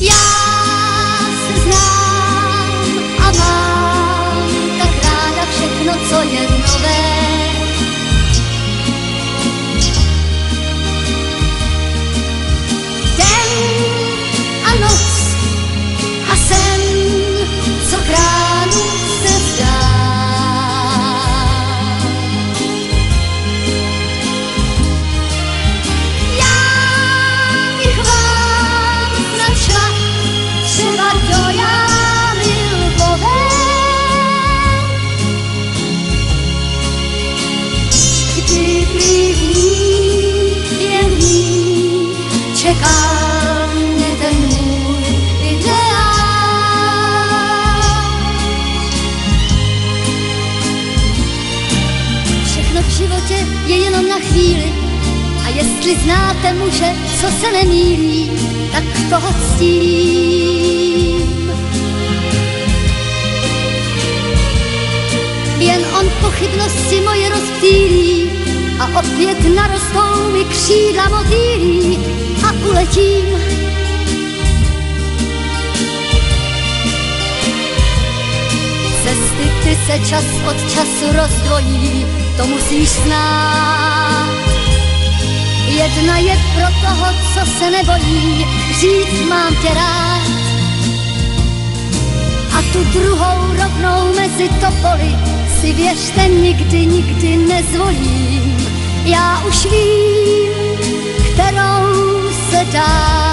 Já se znám a mám tak ráda všechno, co je nové. Den a noc a sen, co kránu se vzdá. Já bych vám našla třeba do jámy lvové, kdy prý v ní jen v ní čeká mě ten můj ideál. Všechno v životě je jenom na chvíli a jestli znáte muže, co se nemýlí, tak toho ctím. Jen on pochybnosti moje rozptýlí a opět narostou mi křídla motýlí a uletím. Cesty ty se čas od času rozdvojí, to musíš znát. Jedna je pro toho, co se nebojí, říct mám tě rád. A tu druhou rovnou mezi topoly si věřte nikdy, nikdy nezvolím. Já už vím, kterou se dá.